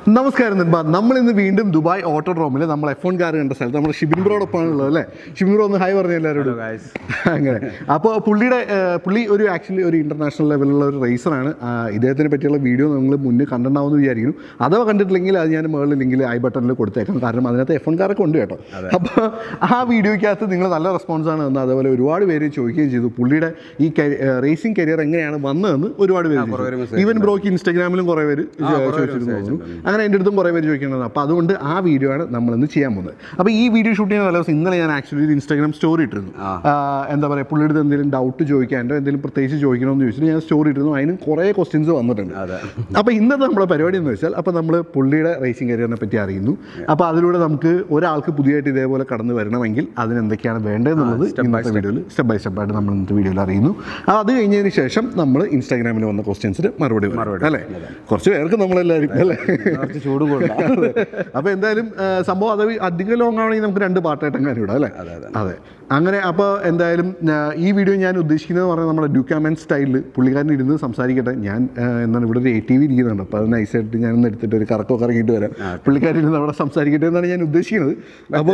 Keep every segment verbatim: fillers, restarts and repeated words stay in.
നമസ്കാരം നന്മ. നമ്മളിന്ന് വീണ്ടും ദുബായ് ഓട്ടോഡ്രോമിൽ നമ്മൾ എഫ് വൺ കാർ കണ്ട സ്ഥലത്ത് നമ്മൾ ഷിബിൻ ബ്രോടൊപ്പമാണ് ഉള്ളത് അല്ലേ? ഷിബിൻ ബ്രോ ഒന്ന് ഹായ് പറഞ്ഞു എല്ലാവരോടും. അങ്ങനെ അപ്പോൾ പുള്ളിയുടെ പുള്ളി ഒരു ആക്ച്വലി ഒരു ഇൻ്റർനാഷണൽ ലെവലിലുള്ള ഒരു റേസറാണ്. ഇദ്ദേഹത്തിനെ പറ്റിയുള്ള വീഡിയോ നിങ്ങൾ മുന്നേ കണ്ടിട്ടുണ്ടാവുമെന്ന് വിചാരിക്കുന്നു. അഥവാ കണ്ടിട്ടില്ലെങ്കിൽ അത് ഞാൻ മുകളിൽ ലിങ്കിൽ ഐ ബട്ടണിൽ കൊടുത്തേക്കാം. കാരണം അതിനകത്ത് എഫ് വൺ കാറൊക്കെ ഉണ്ട് കേട്ടോ. അപ്പോൾ ആ വീഡിയോയ്ക്കകത്ത് നിങ്ങൾ നല്ല റെസ്പോൺസാണ് തന്നത്. അതേപോലെ ഒരുപാട് പേര് ചോദിക്കുകയും ചെയ്തു പുള്ളിയുടെ ഈ റേസിംഗ് കരിയർ എങ്ങനെയാണ് വന്നതെന്ന് ഒരുപാട് പേര്. ഈവൻ ബ്രോക്ക് ഇൻസ്റ്റാഗ്രാമിലും കുറേ പേര് ചോദിച്ചിരുന്നു. അങ്ങനെ എൻ്റെ അടുത്തും കുറേ പേര് ചോദിക്കുന്നത്. അപ്പോൾ അതുകൊണ്ട് ആ വീഡിയോ ആണ് നമ്മളിന്ന് ചെയ്യാൻ പോകുന്നത്. അപ്പോൾ ഈ വീഡിയോ ഷൂട്ട് ചെയ്യുന്ന ദിവസം ഇന്നലെ ഞാൻ ആക്ച്വലി ഒരു ഇൻസ്റ്റാഗ്രാം സ്റ്റോറി ഇട്ടിരുന്നു. എന്താ പറയുക, പുള്ളിയുടെ എന്തെങ്കിലും ഡൗട്ട് ചോദിക്കാനോ എന്തെങ്കിലും പ്രത്യേകിച്ച് ചോദിക്കണമെന്ന് ചോദിച്ചിട്ട് ഞാൻ സ്റ്റോറി ഇട്ടിരുന്നു. അതിനും കുറേ ക്വസ്റ്റ്യൻസ് വന്നിട്ടുണ്ട്. അപ്പോൾ ഇന്നത്തെ നമ്മുടെ പരിപാടി എന്ന് വെച്ചാൽ അപ്പോൾ നമ്മൾ പുള്ളിയുടെ റേസിംഗ് കരിയറിനെ പറ്റി അറിയുന്നു. അപ്പോൾ അതിലൂടെ നമുക്ക് ഒരാൾക്ക് പുതിയതായിട്ട് ഇതേപോലെ കടന്നു വരണമെങ്കിൽ അതിനെന്തൊക്കെയാണ് വേണ്ടതെന്നുള്ളത് ഇന്നത്തെ വീഡിയോയിൽ സ്റ്റെപ്പ് ബൈ സ്റ്റെപ്പായിട്ട് നമ്മൾ ഇന്നത്തെ വീഡിയോയിൽ അറിയുന്നു. അത് കഴിഞ്ഞതിന് ശേഷം നമ്മൾ ഇൻസ്റ്റാഗ്രാമിൽ വന്ന ക്വസ്റ്റ്യൻസിന് മറുപടി മറുപടി അല്ലേ? കുറച്ച് പേർക്ക് നമ്മളെല്ലാവരും അല്ലേ ചൂട് കൊടുക്കാം. അപ്പോൾ എന്തായാലും സംഭവം അത് അധികം ലോങ് ആണെങ്കിൽ നമുക്ക് രണ്ട് പാർട്ടായിട്ടും കാര്യം ഇടാം അല്ലേ? അതെ. അങ്ങനെ അപ്പോൾ എന്തായാലും ഈ വീഡിയോ ഞാൻ ഉദ്ദേശിക്കുന്നത് പറഞ്ഞാൽ നമ്മുടെ ഡ്യൂക്കാമൻ സ്റ്റൈലിൽ പുള്ളിക്കാരൻ ഇരുന്ന് സംസാരിക്കട്ടെ. ഞാൻ എന്താണ് ഇവിടെ ഒരു എ ടി വി ഇരിക്കുന്നുണ്ട്. അപ്പോൾ അത് നൈസായിട്ട് ഞാനൊന്ന് എടുത്തിട്ട് ഒരു കറക്കോ കറങ്ങിയിട്ട് വരാം. പുള്ളിക്കാരൻ ഇരുന്ന് അവിടെ സംസാരിക്കട്ടെ എന്നാണ് ഞാൻ ഉദ്ദേശിക്കുന്നത്. അപ്പോൾ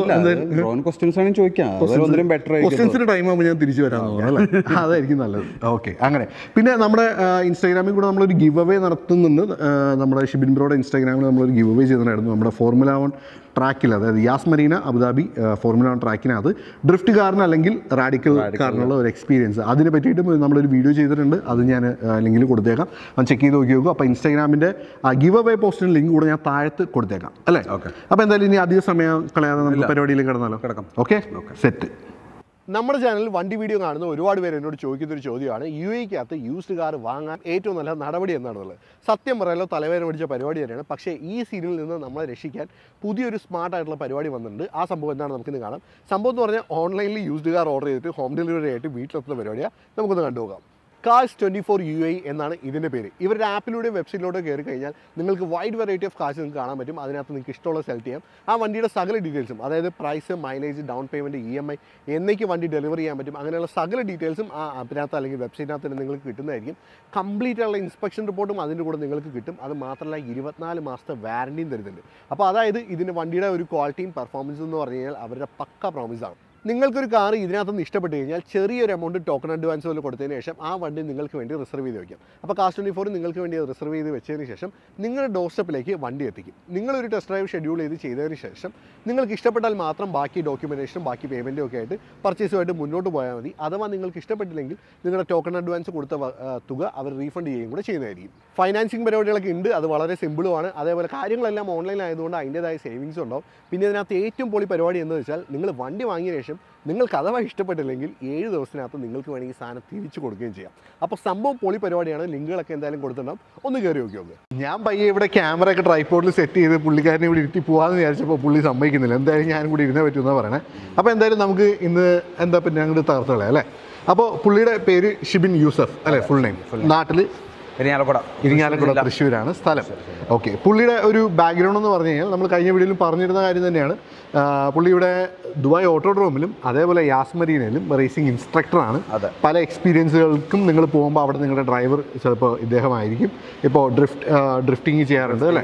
ക്വസ്റ്റ്യൻസിന് ടൈം ആകുമ്പോൾ ഞാൻ തിരിച്ചു വരാമെന്ന് തോന്നുന്നു അല്ലേ? അതായിരിക്കും നല്ലത്. ഓക്കെ. അങ്ങനെ പിന്നെ നമ്മുടെ ഇൻസ്റ്റാഗ്രാമിൽ കൂടെ നമ്മളൊരു ഗിവ് അവേ നടത്തുന്നുണ്ട്. നമ്മുടെ ഷിബിൻ ബ്രോയുടെ ഇൻസ്റ്റാഗ്രാമിൽ നമ്മളൊരു ഗിവ് അവേ ചെയ്തിട്ടുണ്ടായിരുന്നു. നമ്മുടെ ഫോർമുല വൺ ട്രാക്കിൽ, അതായത് Yas Marina Abu Dhabi formula one ട്രാക്കിനകത്ത് ഡ്രിഫ്റ്റ് കാറിന് അല്ലെങ്കിൽ റാഡിക്കൽ കാറിനുള്ള ഒരു എക്സ്പീരിയൻസ് അതിനെ പറ്റിയിട്ട് നമ്മളൊരു വീഡിയോ ചെയ്തിട്ടുണ്ട്. അത് ഞാൻ ലിങ്കിൽ കൊടുത്തേക്കാം, അത് ചെക്ക് ചെയ്ത് നോക്കി നോക്കും. അപ്പോൾ ഇൻസ്റ്റാഗ്രാമിൻ്റെ ഗിവ് അവേ പോസ്റ്റിന് ലിങ്ക് കൂടെ ഞാൻ താഴത്ത് കൊടുത്തേക്കാം അല്ലേ? ഓക്കെ. അപ്പോൾ എന്തായാലും ഇനി അധിക സമയം കളയാതെ നമുക്ക് പരിപാടിയിലേക്ക് കിടന്നാലോ? കിടക്കാം. Okay, set. നമ്മുടെ ചാനലിൽ വണ്ടി വീഡിയോ കാണുന്ന ഒരുപാട് പേര് എന്നോട് ചോദിക്കുന്നൊരു ചോദ്യമാണ്, യു എക്കകത്ത് യൂസ്ഡ് കാർ വാങ്ങാൻ ഏറ്റവും നല്ല നടപടി എന്താണെന്നുള്ളത്. സത്യം പറയാലോ തലവേദന പിടിച്ച പരിപാടി തന്നെയാണ്. പക്ഷേ ഈ സീനിൽ നിന്ന് നമ്മളെ രക്ഷിക്കാൻ പുതിയൊരു സ്മാർട്ടായിട്ടുള്ള പരിപാടി വന്നിട്ടുണ്ട്. ആ സംഭവം എന്താണ് നമുക്കിന്ന് കാണാം. സംഭവം എന്ന് പറഞ്ഞാൽ ഓൺലൈനിൽ യൂസ്ഡ് കാർ ഓർഡർ ചെയ്തിട്ട് ഹോം ഡെലിവറി ആയിട്ട് വീട്ടിലെത്തുന്ന പരിപാടിയാണ്. നമുക്കൊന്ന് കണ്ടുപോകാം. Cars twenty four U I എന്നാണ് ഇതിൻ്റെ പേര്. ഇവരുടെ ആപ്പിലൂടെ വെബ്സൈറ്റിലൂടെ കയറി കഴിഞ്ഞാൽ നിങ്ങൾക്ക് വൈഡ് വെറൈറ്റി ഓഫ് കാർസ് നിങ്ങൾക്ക് കാണാൻ പറ്റും. അതിനകത്ത് നിങ്ങൾക്ക് ഇഷ്ടമുള്ള സെലക്ട് ചെയ്യാം. ആ വണ്ടിയുടെ സകല ഡീറ്റെയിൽസും, അതായത് price, mileage, down payment, E M I എന്നേക്ക് വണ്ടി ഡെലിവറി ചെയ്യാൻ പറ്റും. അങ്ങനെയുള്ള സകല ഡീറ്റെയിൽസും ആ ആപ്പിനകത്ത് അല്ലെങ്കിൽ വെബ്സൈറ്റിനകത്ത് തന്നെ നിങ്ങൾക്ക് കിട്ടുന്നതായിരിക്കും. കംപ്ലീറ്റ് ആയിട്ടുള്ള ഇൻസ്പെക്ഷൻ റിപ്പോർട്ടും അതിൻ്റെ കൂടെ നിങ്ങൾക്ക് കിട്ടും. അത് മാത്രമല്ല ഇരുപത്തിനാല് മാസത്തെ വാറണ്ടിയും തരുന്നുണ്ട്. അപ്പോൾ അതായത് ഇതിൻ്റെ വണ്ടിയുടെ ഒരു ക്വാളിറ്റിയും പെർഫോമൻസും എന്ന് പറഞ്ഞു കഴിഞ്ഞാൽ അവരുടെ പക്ക പ്രോമിസാണ്. നിങ്ങൾക്കൊരു കാർ ഇതിനകത്തുനിന്ന് ഇഷ്ടപ്പെട്ട് കഴിഞ്ഞാൽ ചെറിയൊരു എമൗണ്ട് ടോക്കൺ അഡ്വാൻസ് പോലെ കൊടുത്തതിന് ശേഷം ആ വണ്ടി നിങ്ങൾക്ക് വേണ്ടി റിസർവ് ചെയ്ത് വയ്ക്കാം. അപ്പോൾ കാർ ട്വൻറ്റി ഫോർ നിങ്ങൾക്ക് വേണ്ടി അത് റിസർവ് ചെയ്ത് വെച്ചതിന് ശേഷം നിങ്ങളുടെ ഡോർ സ്റ്റെപ്പിലേക്ക് വണ്ടി എത്തിക്കും. നിങ്ങളൊരു ടെസ്റ്റ് ഡ്രൈവ് ഷെഡ്യൂൾ ചെയ്ത് ചെയ്തതിന് ശേഷം നിങ്ങൾക്ക് ഇഷ്ടപ്പെട്ടാൽ മാത്രം ബാക്കി ഡോക്യുമെൻറ്റേഷനും ബാക്കി പേയ്മെൻറ്റും ഒക്കെ ആയിട്ട് പർച്ചേസുമായിട്ട് മുന്നോട്ട് പോയാൽ മതി. അഥവാ നിങ്ങൾക്ക് ഇഷ്ടപ്പെട്ടില്ലെങ്കിൽ നിങ്ങളുടെ ടോക്കൺ അഡ്വാൻസ് കൊടുത്ത തുക അവർ റീഫണ്ട് ചെയ്യുകയും കൂടെ ചെയ്യുന്നതായിരിക്കും. ഫൈനാൻസിങ് പരിപാടികളൊക്കെ ഉണ്ട്. അത് വളരെ സിമ്പിളുമാണ്. അതേപോലെ കാര്യങ്ങളെല്ലാം ഓൺലൈൻ ആയതുകൊണ്ട് അതിൻ്റേതായ സേവിങ്സും ഉണ്ടാവും. പിന്നെ ഇതിനകത്ത് ഏറ്റവും പൊളി പരിപാടി എന്ന് വെച്ചാൽ നിങ്ങൾ വണ്ടി വാങ്ങിയ ശേഷം നിങ്ങൾക്ക് അഥവാ ഇഷ്ടപ്പെട്ടില്ലെങ്കിൽ ഏഴ് ദിവസത്തിനകത്ത് നിങ്ങൾക്ക് വേണമെങ്കിൽ സാധനം തിരിച്ചു കൊടുക്കുകയും ചെയ്യാം. അപ്പോൾ സംഭവം പൊളി പരിപാടിയാണ്. ലിങ്കുകളൊക്കെ എന്തായാലും കൊടുത്തിട്ടുണ്ടാവും. ഒന്ന് കയറി നോക്കി നോക്കുക. ഞാൻ പയ്യെ ഇവിടെ ക്യാമറ ഒക്കെ ട്രൈപോഡിൽ സെറ്റ് ചെയ്ത് പുള്ളിക്കാരനെ ഇവിടെ ഇരുത്തി പോകാമെന്ന് വിചാരിച്ചപ്പോൾ പുള്ളി സമ്മതിക്കുന്നില്ല. എന്തായാലും ഞാനും കൂടി ഇരുന്നേ പറ്റുമെന്നാണ് പറയണേ. അപ്പോൾ എന്തായാലും നമുക്ക് ഇന്ന് എന്താ പിന്നെ അങ്ങോട്ട് തകർത്തുകളെ അല്ലേ? അപ്പോൾ പുള്ളിയുടെ പേര് ഷിബിൻ യൂസഫ് അല്ലേ? Full name. നാട്ടിൽ ഇരിങ്ങാലക്കുട ഇരിങ്ങാലക്കുട തൃശ്ശൂരാണ് സ്ഥലം. ഓക്കെ. പുള്ളിയുടെ ഒരു ബാക്ക്ഗ്രൗണ്ട് എന്ന് പറഞ്ഞു കഴിഞ്ഞാൽ നമ്മൾ കഴിഞ്ഞ വീഡിയോയിൽ പറഞ്ഞിരുന്ന കാര്യം തന്നെയാണ്. പുള്ളിയുടെ ദുബായ് ഓട്ടോഡ്രോമിലും അതേപോലെ യാസ്മരീനയിലും റേസിംഗ് ഇൻസ്ട്രക്ടറാണ്. പല എക്സ്പീരിയൻസുകൾക്കും നിങ്ങൾ പോകുമ്പോൾ അവിടെ നിങ്ങളുടെ ഡ്രൈവർ ചിലപ്പോൾ ഇദ്ദേഹമായിരിക്കും. ഇപ്പോൾ ഡ്രിഫ്റ്റ് ഡ്രിഫ്റ്റിംഗ് ചെയ്യാറുണ്ട് അല്ലേ?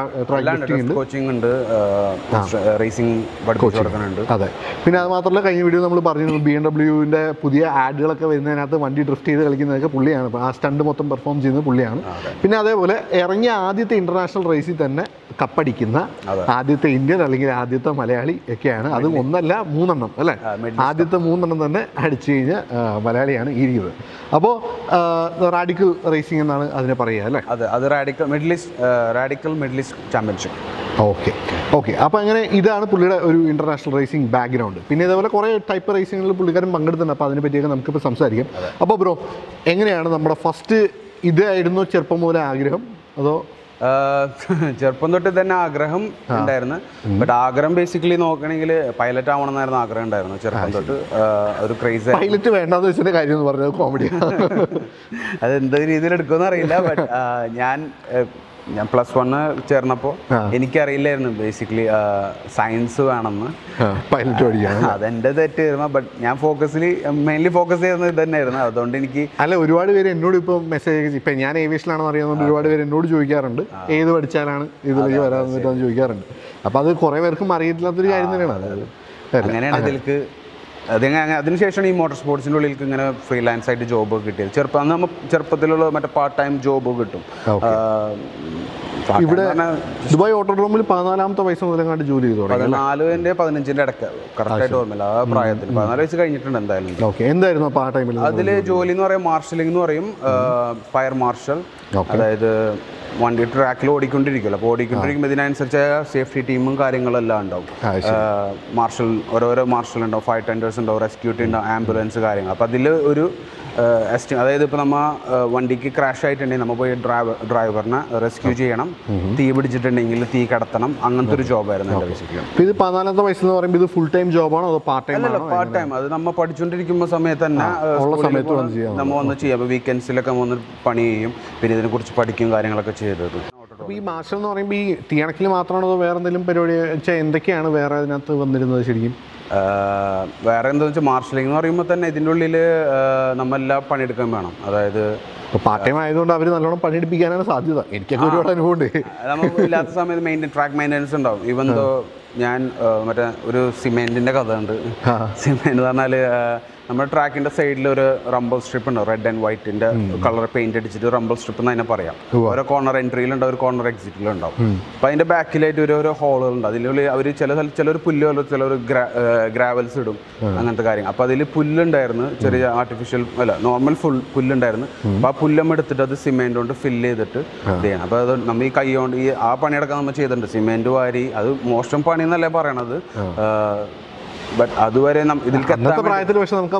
കോച്ചിങ് ഉണ്ട്, റേസിംഗ് പഠിപ്പിക്കുന്നുണ്ട്. അതെ. പിന്നെ അത് മാത്രമല്ല കഴിഞ്ഞ വീഡിയോ നമ്മൾ പറഞ്ഞിരുന്നു ബി എം ഡബ്ല്യുവിൻ്റെ പുതിയ ആഡുകളൊക്കെ വരുന്നതിനകത്ത് വണ്ടി ഡ്രിഫ്റ്റ് ചെയ്ത് കളിക്കുന്നതൊക്കെ പുള്ളിയാണ്. ആ സ്റ്റണ്ട് മൊത്തം പെർഫോം ചെയ്യുന്നത് പുള്ളിയാണ്. പിന്നെ അതേപോലെ ഇറങ്ങിയ ആദ്യത്തെ ഇന്റർനാഷണൽ റേസിൽ തന്നെ കപ്പടിക്കുന്ന ആദ്യത്തെ ഇന്ത്യൻ അല്ലെങ്കിൽ ആദ്യത്തെ മലയാളി ഒക്കെയാണ്. അത് ഒന്നല്ല മൂന്നെണ്ണം അല്ലേ? ആദ്യത്തെ മൂന്നെണ്ണം തന്നെ അടിച്ചു കഴിഞ്ഞ മലയാളിയാണ് ഈ ഇരിക്കുന്നത്. അപ്പോൾ റാഡിക്കൽ റേസിംഗ് എന്നാണ് അതിനെ പറയുക അല്ലേ? അതെ, അത് Radical Middle East Radical Middle East championship. Okay okay. അപ്പോൾ അങ്ങനെ ഇതാണ് പുള്ളിയുടെ ഒരു ഇൻ്റർനാഷണൽ റേസിംഗ് ബാക്ക്ഗ്രൗണ്ട്. പിന്നെ ഇതേപോലെ കുറേ ടൈപ്പ് റേസിംഗിൽ പുള്ളിക്കാരൻ പങ്കെടുത്തിട്ടുണ്ട്. അപ്പോൾ അതിനെ പറ്റിയൊക്കെ നമുക്കിപ്പോൾ സംസാരിക്കാം. അപ്പോൾ ബ്രോ, എങ്ങനെയാണ് നമ്മുടെ ഫസ്റ്റ് ഇതായിരുന്നു ചെറുപ്പം മുതലേ ആഗ്രഹം അതോ? ചെറുപ്പം തൊട്ട് തന്നെ ആഗ്രഹം ഉണ്ടായിരുന്നു. ബട്ട് ആഗ്രഹം ബേസിക്കലി നോക്കണമെങ്കിൽ പൈലറ്റ് ആവണമെന്നായിരുന്നു ആഗ്രഹം ഉണ്ടായിരുന്നു ചെറുപ്പം തൊട്ട്. ഒരു ക്രേസ്. പൈലറ്റ് വേണ്ടെന്ന് വെച്ചിട്ട് കാര്യം എന്ന് പറഞ്ഞത് കോമഡി. അത് എന്ത് രീതിയിൽ എടുക്കുമെന്ന് അറിയില്ല. ബട്ട് ഞാൻ ഞാൻ പ്ലസ് വണ്ണ് ചേർന്നപ്പോൾ എനിക്കറിയില്ലായിരുന്നു ബേസിക്കലി സയൻസ് വേണമെന്ന്. പൈലറ്റ് പഠിക്കാൻ അതെൻ്റെ തെറ്റായിരുന്നു. ബട്ട് ഞാൻ ഫോക്കസിൽ മെയിൻലി ഫോക്കസ് ചെയ്യുന്നത് ഇത് തന്നെയായിരുന്നു. അതുകൊണ്ട് എനിക്ക് അല്ല, ഒരുപാട് പേര് എന്നോട് ഇപ്പോൾ മെസ്സേജ്, ഇപ്പം ഞാൻ ഏവിയേഷനാണെന്ന് അറിയാവുന്നതുകൊണ്ട് ഒരുപാട് പേര് എന്നോട് ചോദിക്കാറുണ്ട് ഏത് പഠിച്ചാലാണ് ഇതിലേക്ക് വരാൻ പറ്റുമെന്ന് ചോദിക്കാറുണ്ട്. അപ്പോൾ അത് കുറേ പേർക്കും അറിയില്ലാത്തൊരു കാര്യം തന്നെയാണ്. അങ്ങനെയാണ് ഇതിലേക്ക് അതിങ്ങനെ അതിനുശേഷമാണ് ഈ മോട്ടോർ സ്പോർട്സിൻ്റെ ഉള്ളിലേക്ക് ഇങ്ങനെ ഫ്രീലാൻസ് ആയിട്ട് ജോബ് കിട്ടിയത്. ചെറുപ്പം അന്ന് നമ്മൾ ചെറുപ്പത്തിലുള്ള മറ്റേ പാർട്ട് ടൈം ജോബ് കിട്ടും. ഇവിടെ ദുബായ് ഓട്ടോഡ്രോമിൽ പതിനാലാമത്തെ വയസ്സ് മുതലെങ്ങാണ്ട് ജോലി ചെയ്തു. പതിനാലിൻ്റെ പതിനഞ്ചിൻ്റെ ഇടയ്ക്ക് കറക്റ്റായിട്ട് ഓർമ്മയില്ല ആ പ്രായത്തിൽ. പതിനാല് വയസ്സ് കഴിഞ്ഞിട്ടുണ്ട് എന്തായാലും. ഓക്കെ, എന്തായിരുന്നു ആ ടൈമിൽ? അതിൽ ജോലി എന്ന് പറയും മാർഷലിംഗ് എന്ന് പറയും, ഫയർ മാർഷൽ. അതായത് വണ്ടി ട്രാക്കിൽ ഓടിക്കൊണ്ടിരിക്കുമല്ലോ. അപ്പോൾ ഓടിക്കൊണ്ടിരിക്കുമ്പോൾ ഇതിനനുസരിച്ച് സേഫ്റ്റി ടീമും കാര്യങ്ങളെല്ലാം ഉണ്ടാവും. മാർഷൽ ഓരോരോ മാർഷൽ ഉണ്ടാവും, ഫയർ ടെൻഡേഴ്സ് ഉണ്ടാവും, റെസ്ക്യൂ ടീം ഉണ്ടാവും, ആംബുലൻസ് കാര്യങ്ങൾ. അപ്പോൾ അതിൽ ഒരു എസ്റ്റി അതായത് ഇപ്പോൾ നമ്മൾ വണ്ടിക്ക് ക്രാഷ് ആയിട്ടുണ്ടെങ്കിൽ നമ്മൾ പോയി ഡ്രൈവർ ഡ്രൈവറിനെ റെസ്ക്യൂ ചെയ്യണം, തീ പിടിച്ചിട്ടുണ്ടെങ്കിൽ തീ കടത്തണം, അങ്ങനത്തെ ഒരു ജോബായിരുന്നു എൻ്റെ ബേസിക്കലി. ഇത് പതിനാലാമത്തെ വയസ്സെന്ന് പറയുമ്പോൾ ഇത് ഫുൾ ടൈം ജോബാണോ അതോ പാർട്ട് ടൈം? അല്ലല്ല, പാർട്ട് ടൈം. അത് നമ്മൾ പഠിച്ചുകൊണ്ടിരിക്കുമ്പോൾ സമയത്ത് തന്നെ നമ്മൾ വന്ന് ചെയ്യാം. അപ്പോൾ വീക്കെൻഡ്സിലൊക്കെ വന്ന് പണി ചെയ്യും, പിന്നെ ഇതിനെക്കുറിച്ച് പഠിക്കും കാര്യങ്ങളൊക്കെ ചെയ്തത്. അപ്പോൾ ഈ മാർഷൽ എന്ന് പറയുമ്പോൾ ഈ തീയണക്കിൽ മാത്രമാണോ അതോ വേറെ എന്തെങ്കിലും പരിപാടി വെച്ചാൽ എന്തൊക്കെയാണ് വേറെ അതിനകത്ത് വന്നിരുന്നത് ശരിക്കും? വേറെ എന്താണെന്ന് വെച്ചാൽ മാർഷലിംഗ് എന്ന് പറയുമ്പോൾ തന്നെ ഇതിൻ്റെ ഉള്ളിൽ നമ്മളെല്ലാം പണിയെടുക്കാൻ വേണം. അതായത് പാർട്ട് ടൈം ആയതുകൊണ്ട് അവർ നല്ലോണം പണിയെടുപ്പിക്കാനാണ് സാധ്യത. എനിക്കൊക്കെ ഒരുപാട് അനുഭവമുണ്ട്. നമുക്ക് ഇല്ലാത്ത സമയത്ത് മെയിൻ ട്രാക്ക് മെയിൻ്റെനൻസ് ഉണ്ടാവും. ഈവൻ ദോ ഞാൻ മറ്റേ ഒരു സിമെൻറ്റിൻ്റെ കഥ ഉണ്ട്. സിമെൻറ്റ് എന്ന് പറഞ്ഞാൽ നമ്മുടെ ട്രാക്കിൻ്റെ സൈഡിൽ ഒരു റംബിൾ സ്ട്രിപ്പ് ഉണ്ടാവും, റെഡ് ആൻഡ് വൈറ്റിൻ്റെ കളർ പെയിൻറ്റ് അടിച്ചിട്ട് റംബിൾ സ്ട്രിപ്പ് എന്ന് തന്നെ പറയാം. ഓരോ കോർണർ എൻട്രിയിലുണ്ടാവും, ഒരു കോർണർ എക്സിറ്റിലുണ്ടാവും. അപ്പോൾ അതിൻ്റെ ബാക്കിലായിട്ട് ഒരു ഓരോ ഹോളുകളുണ്ട്. അതിനുള്ളിൽ അവർ ചില ചിലർ പുല്ല് പോലെ ചിലർ ഗ്രാവൽസ് ഇടും, അങ്ങനത്തെ കാര്യങ്ങൾ. അപ്പോൾ അതിൽ പുല്ലുണ്ടായിരുന്നു, ചെറിയ ആർട്ടിഫിഷ്യൽ അല്ല നോർമൽ ഫുൾ പുല്ലുണ്ടായിരുന്നു. അപ്പോൾ ആ പുല്ലമ്മ എടുത്തിട്ട് അത് സിമെൻറ്റ് കൊണ്ട് ഫില്ല് ചെയ്തിട്ട് ചെയ്യണം. അപ്പോൾ അത് നമ്മൾ ഈ കൈ കൊണ്ട് ഈ ആ പണിയടക്കം നമ്മൾ ചെയ്തിട്ടുണ്ട്. സിമെൻറ്റ് വാരി, അത് മോശം പണി എന്നല്ലേ പറയണത്. ബട്ട് അതുവരെ പ്രായത്തിൽ പക്ഷെ നമുക്ക്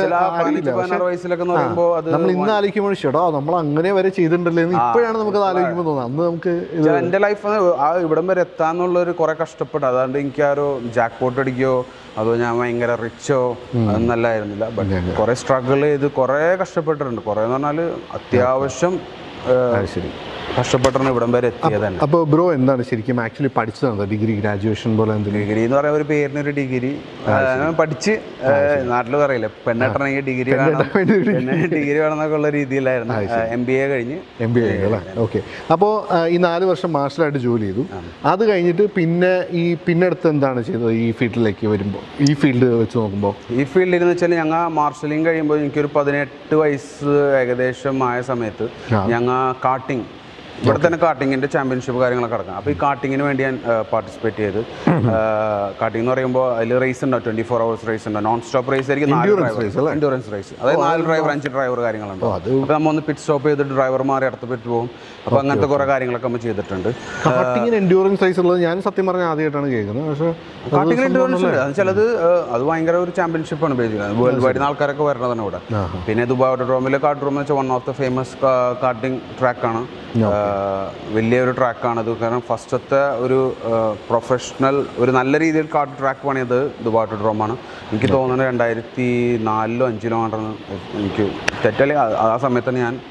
നമ്മൾ ഇന്ന് ആലോചിക്കുമ്പോൾ ഷെടോ നമ്മൾ അങ്ങനെ വരെ ചെയ്തിട്ടുണ്ടല്ലേ എന്ന് ഇപ്പോഴാണ് നമുക്ക് ആലോചിക്കുമ്പോൾ തോന്നുന്നത്. അന്ന് നമുക്ക് എൻ്റെ ലൈഫ് ആ ഇവിടം വരെ എത്താന്നുള്ളൊരു കുറെ കഷ്ടപ്പെട്ടു. അതുകൊണ്ട് എനിക്ക് ആ ഒരു ജാക്ക് പോട്ട് അടിക്കുകയോ അതോ ഞാൻ ഭയങ്കര റിച്ചോ അതൊന്നല്ലായിരുന്നില്ല. ബട്ട് കുറെ സ്ട്രഗിൾ ചെയ്ത് കുറെ കഷ്ടപ്പെട്ടിട്ടുണ്ട്. കുറെ എന്ന് പറഞ്ഞാൽ അത്യാവശ്യം ശരി കഷ്ടപ്പെട്ടാണ് ഇവിടം വരെ എത്തിയത് തന്നെ. അപ്പോൾ ബ്രോ എന്താണ് ശരിക്കും ആക്ച്വലി പഠിച്ചതാണ്? ഡിഗ്രി, ഗ്രാജുവേഷൻ പോലെ എന്തെങ്കിലും? ഡിഗ്രി എന്ന് പറയുന്ന ഒരു പേരിനൊരു ഡിഗ്രി പഠിച്ച് നാട്ടിൽ പറയില്ല പെണ്ണെട്ടണമെങ്കിൽ ഡിഗ്രി വേണം, ഡിഗ്രി വേണമെന്നൊക്കെ ഉള്ള രീതിയിലായിരുന്നു. എം ബി എ കഴിഞ്ഞ് എം ബി എ അല്ലേ? ഓക്കെ. അപ്പോൾ ഈ നാല് വർഷം മാർഷലായിട്ട് ജോലി ചെയ്തു. അത് കഴിഞ്ഞിട്ട് പിന്നെ ഈ പിന്നെ അടുത്ത് എന്താണ് ചെയ്തത് ഈ ഫീൽഡിലേക്ക് വരുമ്പോൾ, ഈ ഫീൽഡ് വെച്ച് നോക്കുമ്പോൾ? ഈ ഫീൽഡിൽ എന്ന് വെച്ചാൽ ഞങ്ങൾ മാർഷലിംഗ് കഴിയുമ്പോൾ എനിക്കൊരു പതിനെട്ട് വയസ്സ് ഏകദേശം ആയ സമയത്ത് ഞങ്ങൾ കാട്ടിങ് ഇവിടെ തന്നെ കാട്ടിങ്ങിൻ്റെ ചാമ്പ്യൻഷിപ്പ് കാര്യങ്ങളൊക്കെ നടക്കാം. അപ്പോൾ ഈ കാട്ടിങ്ങിന് വേണ്ടി ഞാൻ പാർട്ടിസിപ്പേറ്റ് ചെയ്ത്. കാട്ടിംഗ് എന്ന് പറയുമ്പോൾ അതിൽ റേസ് ഉണ്ടാവും, ട്വൻറ്റി ഫോർ അവേഴ്സ് റേസ് ഉണ്ട്, നോൺ സ്റ്റോപ്പ് റേസ് ആയിരിക്കും, എൻഡ്യൂറൻസ് റേസ്. അതായത് നാല് ഡ്രൈവർ അഞ്ച് ഡ്രൈവർ കാര്യങ്ങളുണ്ട്. അപ്പോൾ നമ്മൾ ഒന്ന് പിറ്റ് സ്റ്റോപ്പ് ചെയ്തിട്ട് ഡ്രൈവർമാരെ അടുത്ത് പറ്റി പോകും. അപ്പോൾ അങ്ങനത്തെ കുറേ കാര്യങ്ങളൊക്കെ നമ്മൾ ചെയ്തിട്ടുണ്ട്. കാട്ടിങ്ങിന് എൻഡ്യൂറൻസ് റേസ് ഉള്ളത് ഞാൻ സത്യം പറഞ്ഞാൽ ആദ്യമായിട്ടാണ് കേൾക്കുന്നത്. പക്ഷേ കാട്ടിങ്ങിന് എൻഡ്യൂറൻസ് ഉണ്ട്. അത് ചിലത് അത് ഭയങ്കര ഒരു ചാമ്പ്യൻഷിപ്പാണ് ബേസിക്കലി, വേൾഡ് വൈഡ് ആൾക്കാരൊക്കെ വരുന്നതാണ് ഇവിടെ. പിന്നെ ദുബായ് ഓട്ടോഡ്രോമിലെ കാട്ടുഡ്രോം എന്ന് വെച്ചാൽ one of the famous karting ട്രാക്കാണ്. വലിയൊരു ട്രാക്കാണത്. കാരണം ഫസ്റ്റത്തെ ഒരു പ്രൊഫഷണൽ ഒരു നല്ല രീതിയിൽ കാർട്ട് ട്രാക്ക് പണിയത് ദുബായ് ഓട്ടോഡ്രോമാണ്. എനിക്ക് തോന്നുന്നത് രണ്ടായിരത്തി നാലിലോ അഞ്ചിലോ ആണെന്ന് എനിക്ക് തെറ്റല്ലേ ആ സമയത്താണ് ഞാൻ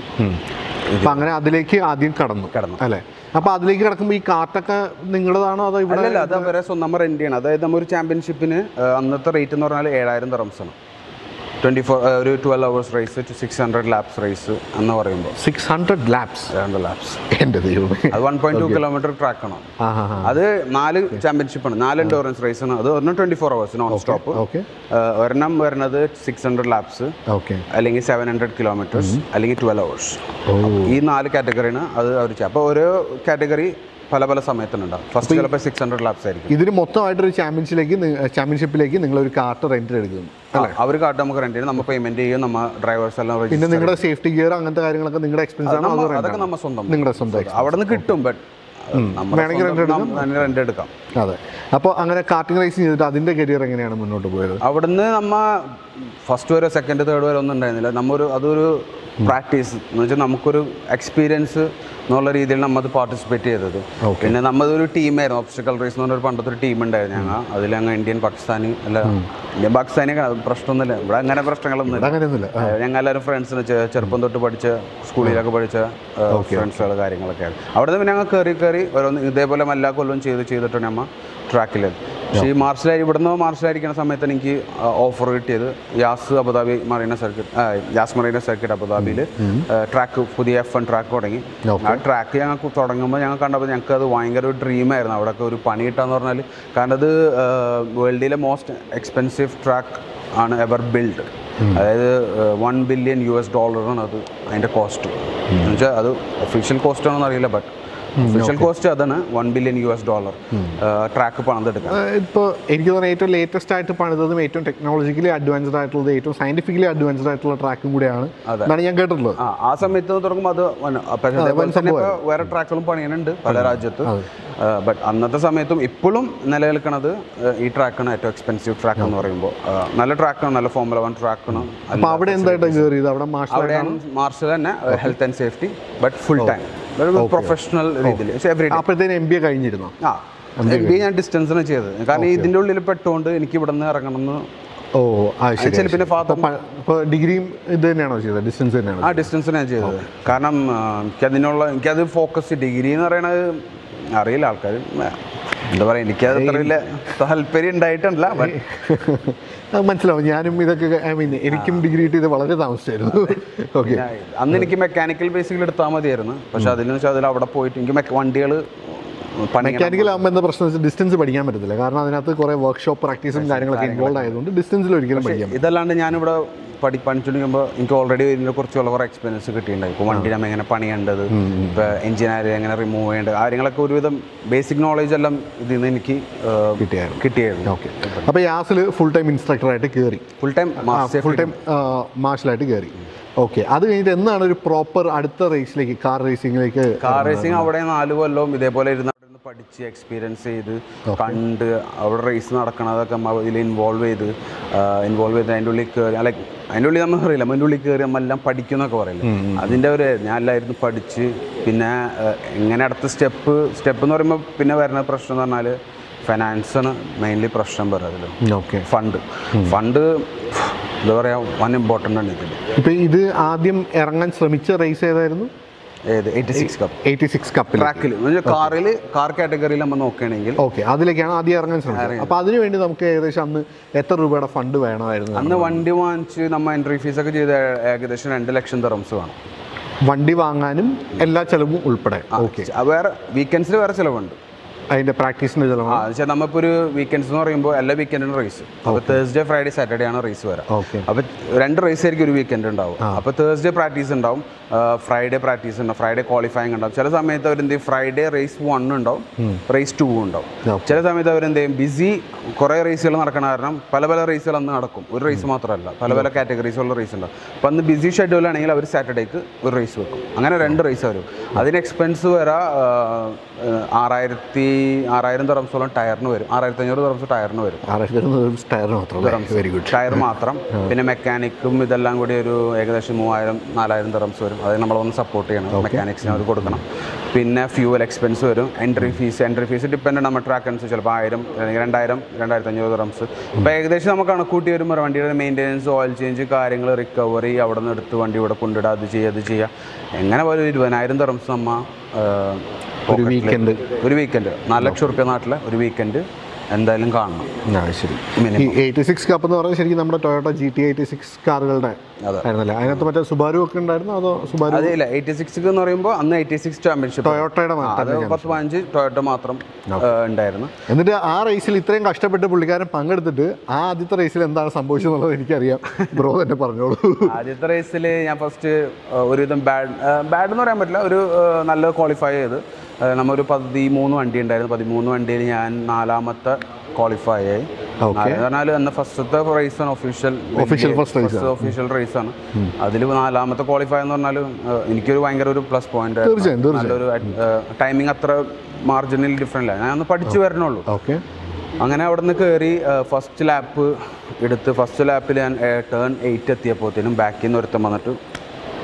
അങ്ങനെ അതിലേക്ക് ആദ്യം കടന്നു കടന്നു അല്ലേ? അപ്പോൾ അതിലേക്ക് കിടക്കുമ്പോൾ ഈ കാർട്ടൊക്കെ നിങ്ങളുടേതാണോ അതോ ഇവിടെ? അല്ലല്ല, അത് വരെ സ്വന്തം റെന്റ് ചെയ്യണം. അതായത് നമ്മൾ ഒരു ചാമ്പ്യൻഷിപ്പിന് അന്നത്തെ റേറ്റ് എന്ന് പറഞ്ഞാൽ ഏഴായിരം ദിർഹംസാണ്. ട്വൻറ്റി ഫോർ ഒരു twelve hours race to six hundred laps race എന്ന് പറയുമ്പോൾ six hundred laps hundred laps എൻ്റെ ദൈവമേ, അത് വൺ പോയിന്റ് ടു കിലോമീറ്റർ ട്രാക്കാണ്. അത് നാല് ചാമ്പ്യൻഷിപ്പാണ്, നാല് എൻഡോറൻസ് റേസ് ആണ്. അത് ഒരെണ്ണം twenty four hours non stop, ഒരെണ്ണം വരുന്നത് സിക്സ് ഹൺഡ്രഡ് ലാപ്സ്, അല്ലെങ്കിൽ സെവൻ ഹൺഡ്രഡ് കിലോമീറ്റേഴ്സ്, അല്ലെങ്കിൽ ട്വൽവ് അവേഴ്സ്. ഈ നാല് കാറ്റഗറിയാണ് അത് അവർ ചെയ്യുക. അപ്പോൾ ഓരോ കാറ്റഗറി പല പല സമയത്തുണ്ടാവും. ഫസ്റ്റ് ചിലപ്പോൾ സിക്സ് ഹൺഡ്രഡ് ലാപ്സ് ആയിരിക്കും. ഇതിന് മൊത്തമായിട്ടൊരു ചാമ്പ്യൻഷിപ്പിലേക്ക് ചാമ്പ്യൻഷിപ്പിലേക്ക് നിങ്ങളൊരു കാർട്ട് റെന്റ് എടുക്കുന്നു. അവർ കാർട്ട് നമുക്ക് റെന്റ് ചെയ്യും, നമ്മൾ പേയ്മെന്റ് ചെയ്യും, നമ്മൾ ഡ്രൈവേഴ്സ് എല്ലാം. പിന്നെ നിങ്ങളുടെ സേഫ്റ്റി ഗിയർ അങ്ങനത്തെ കാര്യങ്ങളൊക്കെ നിങ്ങളുടെ എക്സ്പെൻസ് ആണ്, അതൊക്കെ നമ്മൾ സ്വന്തം നിങ്ങളുടെ സ്വന്തം അവിടെ നിന്ന് കിട്ടും. ബട്ട് വേണമെങ്കിൽ റെന്റ് എടുക്കാം. അതെ. അപ്പോൾ അങ്ങനെ കാർട്ടിംഗ് റേസിംഗ് ചെയ്തിട്ട് അതിൻ്റെ കരിയർ എങ്ങനെയാണ് മുന്നോട്ട് പോയത്? അവിടുന്ന് നമ്മ ഫസ്റ്റ് വരെ സെക്കൻഡ് തേർഡ് വരെ ഒന്നും ഉണ്ടായിരുന്നില്ല. നമ്മൊരു അതൊരു പ്രാക്ടീസ് എന്ന് വെച്ചാൽ നമുക്കൊരു എക്സ്പീരിയൻസ് എന്നുള്ള രീതിയിൽ നമ്മൾ അത് പാർട്ടിസിപ്പേറ്റ് ചെയ്തത്. പിന്നെ നമ്മളൊരു ടീമായിരുന്നു, ഒബ്സ്റ്റക്കിൾ റേസ് എന്ന് പറഞ്ഞൊരു പണ്ടത്തെ ഒരു ടീം ഉണ്ടായിരുന്നു ഞങ്ങൾ. അതിൽ ഞങ്ങൾ ഇന്ത്യൻ പാകിസ്ഥാനി അല്ല ഇന്ത്യൻ പാകിസ്ഥാനി പ്രശ്നമൊന്നുമില്ല, ഇവിടെ അങ്ങനെ പ്രശ്നങ്ങളൊന്നുമില്ല. ഞങ്ങൾ എല്ലാവരും ഫ്രണ്ട്സിന് ചെറുപ്പം തൊട്ട് പഠിച്ച സ്കൂളിലൊക്കെ പഠിച്ച ഫ്രണ്ട്സുകൾ കാര്യങ്ങളൊക്കെയാണ്. അവിടെ നിന്ന് പിന്നെ ഞങ്ങൾ കയറി കയറി ഓരോന്ന് ഇതേപോലെ എല്ലാ കൊല്ലവും ചെയ്ത് ചെയ്തിട്ടാണ് നമ്മൾ ട്രാക്കിൽ. പക്ഷേ ഈ മാർച്ചിലായി ഇവിടുന്ന് മാർച്ചിലായിരിക്കുന്ന സമയത്ത് എനിക്ക് ഓഫർ കിട്ടിയത് Yas Abu Dhabi Marina circuit, Yas Marina circuit അബുദാബിയിൽ ട്രാക്ക് പുതിയ എഫ് വൺ ട്രാക്ക് തുടങ്ങി. ആ ട്രാക്ക് ഞങ്ങൾക്ക് തുടങ്ങുമ്പോൾ ഞങ്ങൾ കണ്ടപ്പോൾ ഞങ്ങൾക്ക് അത് ഭയങ്കര ഒരു ഡ്രീമായിരുന്നു അവിടെയൊക്കെ ഒരു പണി കിട്ടാന്ന് പറഞ്ഞാൽ. കാരണം അത് വേൾഡിലെ മോസ്റ്റ് എക്സ്പെൻസീവ് ട്രാക്ക് ആണ് എവർ ബിൽഡ്. അതായത് വൺ ബില്യൺ യു എസ് ഡോളറാണ് അത് അതിൻ്റെ കോസ്റ്റ്. എന്ന് വെച്ചാൽ അത് ഒഫീഷ്യൽ കോസ്റ്റ് ആണെന്ന് അറിയില്ല, ബട്ട് ഒഫീഷ്യൽ കോസ്റ്റ് അതാണ് one billion U S dollar track പണിതെടുക്കുക. ഇപ്പോൾ എനിക്ക് തോന്നുന്നത് ഏറ്റവും ലേറ്റസ്റ്റ് ആയിട്ട് പണിതതും ഏറ്റവും ടെക്നോളജിക്കലി അഡ്വാൻസ്ഡ് ആയിട്ടുള്ളത് ഏറ്റവും സയന്റിഫിക്കലി അഡ്വാൻസ്ഡ് ആയിട്ടുള്ള ട്രാക്കും കൂടിയാണ് എന്നാണ് ഞാൻ കേട്ടിട്ടുള്ളത്. ആ സമയത്ത് തുടങ്ങുമ്പോൾ അത് വേറെ ട്രാക്കുകളും പണിയാനുണ്ട് പല രാജ്യത്ത്. ബട്ട് അന്നത്തെ സമയത്തും ഇപ്പോഴും നിലനിൽക്കുന്നത് ഈ ട്രാക്കാണ് ഏറ്റവും എക്സ്പെൻസീവ് ട്രാക്ക് എന്ന് പറയുമ്പോൾ. നല്ല ട്രാക്കാണ്, നല്ല ഫോർമുല വൺ ട്രാക്കാണ്. അവിടെ എന്തായിട്ട് കയറിയത്? അവിടെ മാർഷൽ തന്നെ health and safety, but full time professional രീതിയിൽ. അപ്പോഴത്തേനും എം ബി എ കഴിഞ്ഞിരുന്നു? ആ, എം ബി എ ഞാൻ ഡിസ്റ്റൻസിന് ചെയ്തത്. കാരണം ഇതിൻ്റെ ഉള്ളിൽ പെട്ടുകൊണ്ട് എനിക്ക് ഇവിടെ നിന്ന് ഇറങ്ങണം എന്ന്. ഓ ശരി. പിന്നെ ഡിഗ്രിയും ഇത് തന്നെയാണോ ചെയ്തത്? ഡിസ്റ്റൻസ് തന്നെയാണ്? ആ, ഡിസ്റ്റൻസ് ഞാൻ ചെയ്തത്. കാരണം എനിക്കതിനുള്ള എനിക്കത് ഫോക്കസ് ഡിഗ്രി എന്ന് പറയണത് അറിയില്ല ആൾക്കാർ എന്താ പറയുക, എനിക്കത് അത്ര വലിയ താല്പര്യം ഉണ്ടായിട്ടില്ല. മനസ്സിലാവും. ഞാനും ഇതൊക്കെ ഐ മീൻ എനിക്കും ഡിഗ്രി കിട്ടിയത് വളരെ താമസിച്ചായിരുന്നു. ഓക്കെ, അന്ന് എനിക്ക് മെക്കാനിക്കൽ ബേസിക്കൽ എടുത്താൽ മതിയായിരുന്നു. പക്ഷെ അതിന് വെച്ചാൽ അതിൽ അവിടെ പോയിട്ട് എനിക്ക് വണ്ടികൾ മെക്കാനിക്കൽ ആകുമ്പോൾ എന്താ പ്രശ്നം വെച്ചാൽ ഡിസ്റ്റൻസ് പഠിക്കാൻ പറ്റത്തില്ല. കാരണം അതിനകത്ത് കുറേ വർക്ക്ഷോപ്പ് പ്രാക്ടീസും കാര്യങ്ങളൊക്കെ ഇൻവോൾവ് ആയതുകൊണ്ട് ഡിസ്റ്റൻസിൽ ഒരിക്കലും പഠിക്കാം. ഇതല്ലാണ്ട് ഞാനിവിടെ പഠി പഠിച്ചുകൊണ്ടിരിക്കുമ്പോൾ എനിക്ക് ഓൾറെഡി ഇതിനെ കുറിച്ചുള്ള കുറേ എക്സ്പീരിയൻസ് കിട്ടിയിട്ടുണ്ടായി. ഇപ്പോൾ വണ്ടി നമ്മൾ എങ്ങനെ പണിയേണ്ടത്, ഇപ്പോൾ എഞ്ചിനീയർ എങ്ങനെ റിമൂവ് ചെയ്യേണ്ടത്, കാര്യങ്ങളൊക്കെ ഒരുവിധം ബേസിക് നോളേജ് എല്ലാം ഇതിൽ നിന്ന് എനിക്ക് കിട്ടിയായിരുന്നു കിട്ടിയായിരുന്നു ഓക്കെ. അപ്പോൾ യാസിൽ ഫുൾ ടൈം ഇൻസ്ട്രക്ടറായിട്ട് കയറി, ഫുൾ ടൈം ഫുൾ ടൈം മാർഷലായിട്ട് കയറി. ഓക്കെ, അത് കഴിഞ്ഞിട്ട് എന്നാണ് ഒരു പ്രോപ്പർ അടുത്ത റേസിലേക്ക്, കാർ റേസിംഗിലേക്ക്? കാർ റേസിംഗ് അവിടെ നാല് കൊല്ലവും ഇതേപോലെ ഇരുന്ന് പഠിച്ച് എക്സ്പീരിയൻസ് ചെയ്ത് കണ്ട് അവിടെ റേസ് നടക്കണതൊക്കെ ഇതിൽ ഇൻവോൾവ് ചെയ്ത് ഇൻവോൾവ് ചെയ്ത് അതിൻ്റെ ഉള്ളിൽ കയറി. ലൈക്ക് അതിൻ്റെ ഉള്ളിൽ നമ്മൾ അറിയില്ല, അതിൻ്റെ ഉള്ളിൽ കയറി നമ്മളെല്ലാം പഠിക്കുന്നൊക്കെ പറയില്ല. അതിൻ്റെ ഒരു ഞാൻ എല്ലായിരുന്നു പഠിച്ച്. പിന്നെ എങ്ങനെ അടുത്ത സ്റ്റെപ്പ് സ്റ്റെപ്പ് എന്ന് പറയുമ്പോൾ പിന്നെ വരുന്ന പ്രശ്നം എന്ന് പറഞ്ഞാൽ ഫിനാൻസാണ് മെയിൻലി പ്രശ്നം പറയുന്നത്. ഓക്കെ, ഫണ്ട് ഫണ്ട് എന്താ പറയുക വൺ ഇമ്പോർട്ടൻ്റ് ആണ് ഇതിൽ. ഇപ്പം ഇത് ആദ്യം ഇറങ്ങാൻ ശ്രമിച്ച റേസ് ഏതായിരുന്നു? കാറിൽ കാർ കാറ്റഗറിയിൽ നമ്മൾ നോക്കുകയാണെങ്കിൽ ഓക്കെ, അതിലേക്കാണ് ആദ്യം ഇറങ്ങാൻ ശ്രമിച്ചത്. അപ്പോൾ അതിന് വേണ്ടി നമുക്ക് ഏകദേശം അന്ന് എത്ര രൂപയുടെ ഫണ്ട് വേണമായിരുന്നു? അന്ന് വണ്ടി വാങ്ങിച്ച് നമ്മൾ എൻട്രി ഫീസൊക്കെ ചെയ്ത് ഏകദേശം രണ്ട് ലക്ഷം ദിർഹംസ് വേണം. വണ്ടി വാങ്ങാനും എല്ലാ ചിലവും ഉൾപ്പെടെ? ഓക്കെ, വേറെ വീക്കെൻഡ്സിൽ വേറെ ചിലവുണ്ട്. അതിൻ്റെ പ്രാക്ടീസിൻ്റെ ചിലവ്? ആ, വെച്ചാൽ നമ്മളിപ്പോൾ ഒരു വീക്കെൻഡ്സ് എന്ന് പറയുമ്പോൾ എല്ലാ വീക്കെൻഡിനും റേസ്. അപ്പോൾ തേഴ്സ്ഡേ ഫ്രൈഡേ സാറ്റർഡേ ആണ് റേസ് വരാം. അപ്പോൾ രണ്ട് റേസ് ആയിരിക്കും ഒരു വീക്കെൻഡ് ഉണ്ടാവും. അപ്പോൾ തേഴ്സ്ഡേ പ്രാക്ടീസ് ഉണ്ടാവും, ഫ്രൈഡേ പ്രാക്ടീസ് ഉണ്ടാവും, ഫ്രൈഡേ ക്വാളിഫയിങ് ഉണ്ടാവും. ചില സമയത്ത് അവരെന്ത് ചെയ്യും, ഫ്രൈഡേ റേസ് വൺ ഉണ്ടാവും, റേസ് ടു ഉണ്ടാവും. ചില സമയത്ത് അവരെന്ത് ചെയ്യും, ബിസി കുറേ റേസുകൾ നടക്കണ കാരണം പല പല റേസുകൾ അന്ന് നടക്കും. ഒരു റേസ് മാത്രമല്ല, പല പല കാറ്റഗറീസുള്ള റേസ് ഉണ്ടാവും. അപ്പോൾ അന്ന് ബിസി ഷെഡ്യൂൾ ആണെങ്കിൽ അവർ സാറ്റർഡേക്ക് ഒരു റേസ് വെക്കും. അങ്ങനെ രണ്ട് റേസ് വരും. അതിന് എക്സ്പെൻസ് വരാം ആറായിരത്തി ആറായിരം ദിർഹംസോളം ടയറിന് വരും. ആറായിരത്തി അഞ്ഞൂറ് ദിർഹംസ് ടയറിന് വരും. ടയർ മാത്രം. പിന്നെ മെക്കാനിക്കും ഇതെല്ലാം കൂടി ഒരു ഏകദേശം മൂവായിരം നാലായിരം ദിർഹംസ് വരും. അത് നമ്മളൊന്ന് സപ്പോർട്ട് ചെയ്യണം, മെക്കാനിക്സിന് അവർ കൊടുക്കണം. പിന്നെ ഫ്യൂവൽ എക്സ്പെൻസ് വരും. Entry fees entry fees depend നമ്മൾ ട്രാക്ക് അനുസരിച്ച് ചിലപ്പോൾ ആയിരം അല്ലെങ്കിൽ രണ്ടായിരം രണ്ടായിരത്തി അഞ്ഞൂറ് ദിർഹംസ്. അപ്പോൾ ഏകദേശം നമുക്ക് കണക്കൂട്ടി വരുമ്പോൾ വണ്ടിയുടെ മെയിൻ്റെനൻസ്, ഓയിൽ ചേഞ്ച്, കാര്യങ്ങൾ, റിക്കവറി, അവിടെ നിന്ന് എടുത്ത് വണ്ടി ഇവിടെ കൊണ്ടിടുക, അത് ചെയ്യുക അത് ചെയ്യുക, എങ്ങനെ പോലെ ഒരു ഇരുപതിനായിരം ദിർഹംസ് നമ്മൾ ഒരു വീക്കെൻഡ് ഒരു വീക്കെൻഡ് നാല് ലക്ഷം റുപ്യ നാട്ടിലെ ഒരു വീക്കെൻഡ് എന്തായാലും കാണണം. ശരി. ഈ എയ്റ്റി സിക്സ് കപ്പ് എന്ന് പറഞ്ഞാൽ ശരിക്കും നമ്മുടെ Toyota G T eighty six കാറുകളുടെ ആയിരുന്നല്ലേ? അതിനകത്ത് മറ്റേ സുബാരു ഒക്കെ ഉണ്ടായിരുന്നു? അതോ സുബാരു? അതെയില്ല, എയ്റ്റി സിക്സ് എന്ന് പറയുമ്പോൾ അന്ന് എയ്റ്റി സിക്സ് ചാമ്പ്യൻഷിപ്പ് ടൊയോട്ടയുടെ പത്ത് പതിനഞ്ച് ടൊയോട്ട മാത്രം ഉണ്ടായിരുന്നു. എന്നിട്ട് ആ റേസിൽ ഇത്രയും കഷ്ടപ്പെട്ട് പുള്ളിക്കാരൻ പങ്കെടുത്തിട്ട് ആ ആദ്യത്തെ റേസിൽ എന്താണ് സംഭവിച്ചതെന്നുള്ളത് എനിക്കറിയാം. ബ്രോ തന്നെ പറഞ്ഞോളൂ. ആദ്യത്തെ റേസിൽ ഞാൻ ഫസ്റ്റ് ഒരുവിധം ബാഡ് ബാഡ് എന്ന് പറയാൻ പറ്റില്ല, ഒരു നല്ല ക്വാളിഫൈ ചെയ്ത് നമ്മൊരു പതിമൂന്ന് വണ്ടി ഉണ്ടായിരുന്നു. പതിമൂന്ന് വണ്ടിയിൽ ഞാൻ നാലാമത്തെ ക്വാളിഫൈ ആയി. പറഞ്ഞാൽ അന്ന് ഫസ്റ്റത്തെ റേസാണ്, ഒഫീഷ്യൽ ഒഫീഷ്യൽ റേസാണ്. അതിൽ നാലാമത്തെ ക്വാളിഫൈ എന്ന് പറഞ്ഞാൽ എനിക്കൊരു ഭയങ്കര ഒരു പ്ലസ് പോയിന്റ്. നല്ലൊരു ടൈമിങ് അത്ര മാർജിനൽ ഡിഫറൻറ്റ് അല്ല, ഞാൻ ഒന്ന് പഠിച്ചു വരണുള്ളൂ. അങ്ങനെ അവിടെ നിന്ന് കയറി ഫസ്റ്റ് ലാപ്പ് എടുത്ത് ഫസ്റ്റ് ലാപ്പിൽ ഞാൻ ടേൺ എയ്റ്റ് എത്തിയപ്പോഴത്തേനും ബാക്കിൽ നിന്ന് ഒരുത്തം വന്നിട്ട്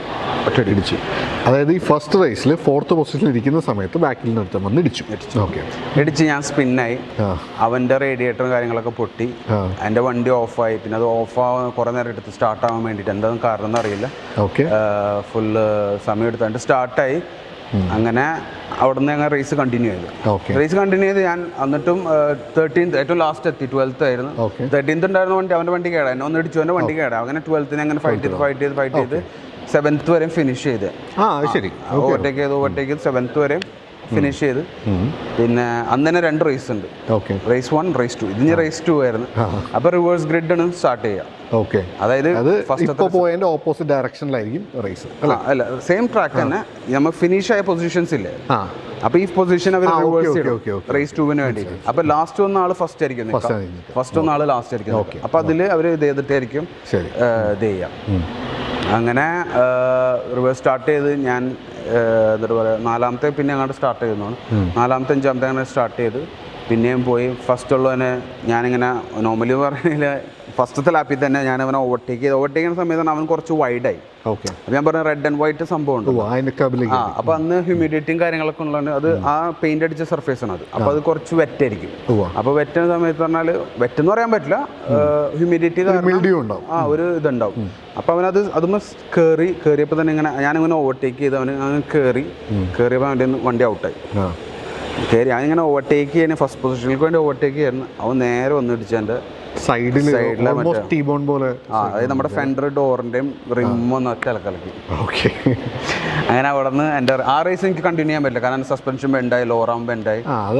ഒറ്റയടി ഇടിച്ചു. അതായത് ഈ ഫസ്റ്റ് റേസിൽ ഫോർത്ത് പൊസിഷനിൽ ഇരിക്കുന്ന സമയത്ത് ബാക്കിൽ നിന്ന് എടുത്ത് വന്ന് ഇടിച്ചു. ഓക്കെ, ഇടിച്ച് ഞാൻ സ്പിന്നായി. അവൻ്റെ റേഡിയേറ്ററും കാര്യങ്ങളൊക്കെ പൊട്ടി. എൻ്റെ വണ്ടി ഓഫായി. പിന്നെ അത് ഓഫാവാൻ കുറേ നേരം എടുത്ത് സ്റ്റാർട്ട് ആവാൻ വേണ്ടിയിട്ട് എന്താ കാരണം എന്നറിയില്ല. ഓക്കെ, ഫുള്ള് സമയം എടുത്തിട്ട് സ്റ്റാർട്ടായി. അങ്ങനെ അവിടെ നിന്ന് ഞങ്ങൾ റേസ് കണ്ടിന്യൂ ചെയ്തു. റേസ് കണ്ടിന്യൂ ചെയ്ത് ഞാൻ എന്നിട്ടും തേർട്ടീൻത്ത് ഏറ്റവും ലാസ്റ്റ് എത്തി. ട്വൽത്ത് ആയിരുന്നു. തേർട്ടീൻത്ത് ഉണ്ടായിരുന്ന വണ്ടി അവൻ്റെ വണ്ടി കേടാ. എന്നെ ഒന്ന് ഇടിച്ചു, എൻ്റെ വണ്ടി കേടാ. അങ്ങനെ ട്വൽത്തിന് അങ്ങനെ ഫൈറ്റ് ചെയ്ത് ഫൈറ്റ് ചെയ്ത് ഫൈറ്റ് ചെയ്ത് സെവൻത്ത് വരെയും ഫിനിഷ് ചെയ്ത്. ഓവർടേക്ക് ചെയ്ത് ഓവർടേക്ക് ചെയ്ത് സെവൻത്ത് വരെയും ഫിനിഷ് ചെയ്ത്. പിന്നെ അന്ന് തന്നെ രണ്ട് റേസ് ഉണ്ട്. Race one race two. ഇതിന് റേസ് ടു ആയിരുന്നു. അപ്പോൾ റിവേഴ്സ് ഗ്രിഡ് ആണ് സ്റ്റാർട്ട് ചെയ്യുക. ഓക്കെ, അതായത് പോയിന്റ് ഓപ്പോസിറ്റ് ഡയറക്ഷനിലായിരിക്കും റേസ്. അല്ല, സെയിം ട്രാക്ക് തന്നെ. നമ്മൾ ഫിനിഷ് ആയ പൊസിഷൻസ് ഇല്ലേ, അപ്പൊ ഈ പൊസിഷൻ അവർ റിവേഴ്സ് ചെയ്യും റേസ് ടുവിന് വേണ്ടി. അപ്പൊ ലാസ്റ്റ് വന്ന ആള് ഫസ്റ്റ് ആയിരിക്കും, ഫസ്റ്റ് വന്ന ആള് ലാസ്റ്റ് ആയിരിക്കും. അപ്പൊ അതില് അവർ ഇത് ചെയ്തിട്ടായിരിക്കും ഇത് ചെയ്യാം. അങ്ങനെ റിവേഴ്സ് സ്റ്റാർട്ട് ചെയ്ത് ഞാൻ എന്താ പറയുക നാലാമത്തെ പിന്നെ അങ്ങോട്ട് സ്റ്റാർട്ട് ചെയ്യുന്നതാണ്. നാലാമത്തെ അഞ്ചാമത്തെ അങ്ങനെ സ്റ്റാർട്ട് ചെയ്ത് പിന്നെയും പോയി ഫസ്റ്റ് ഉള്ളവനെ ഞാനിങ്ങനെ നോർമലി പറഞ്ഞാൽ ഫസ്റ്റത്തെ ലാപ്പിൽ തന്നെ ഞാൻ അവനെ ഓവർടേക്ക് ചെയ്ത് ഓവർടേക്ക് ചെയ്യുന്ന സമയത്താണ് അവൻ കുറച്ച് വൈഡായി. അപ്പോൾ ഞാൻ പറഞ്ഞ റെഡ് ആൻഡ് വൈറ്റ് സംഭവം ഉണ്ട്. ആ, അപ്പോൾ അന്ന് ഹ്യൂമിഡിറ്റിയും കാര്യങ്ങളൊക്കെ ഉള്ളതുകൊണ്ട് അത് ആ പെയിന്റ് അടിച്ച സർഫേസ് ആണ് അത്. അപ്പോൾ അത് കുറച്ച് വെറ്റായിരിക്കും. അപ്പോൾ വെറ്റുന്ന സമയത്ത് പറഞ്ഞാൽ വെറ്റെന്ന് പറയാൻ പറ്റില്ല, ഹ്യൂമിഡിറ്റി ആ ഒരു ഇതുണ്ടാവും. അപ്പോൾ അവനത് അതുമ്പോൾ കയറി കയറിയപ്പോൾ തന്നെ ഇങ്ങനെ ഞാനിങ്ങനെ ഓവർടേക്ക് ചെയ്ത് അവന് അങ്ങനെ കയറി കയറിയപ്പോൾ അവൻ്റെ വണ്ടി ഔട്ടായി. കയറി ഞാനിങ്ങനെ ഓവർടേക്ക് ചെയ്യാൻ ഫസ്റ്റ് പൊസിഷനിലേക്ക് വേണ്ടി ഓവർടേക്ക് ചെയ്യായിരുന്നു. അവൻ നേരെ വന്ന് ഇടിച്ച് എൻ്റെ സൈഡിൽ പോലെ. ആ, അതായത് നമ്മുടെ ഫെൻഡർ ഡോറിൻ്റെയും റിമ്മൊന്ന് ഒറ്റ ഇലക്കലക്കി. ഓക്കെ, അങ്ങനെ അവിടെ നിന്ന് എൻ്റെ ആ റേസ് എനിക്ക് കണ്ടിന്യൂ ചെയ്യാൻ പറ്റില്ല. കാരണം സസ്പെൻഷൻ ബെൻഡായി, ലോറാം ബെൻഡായി,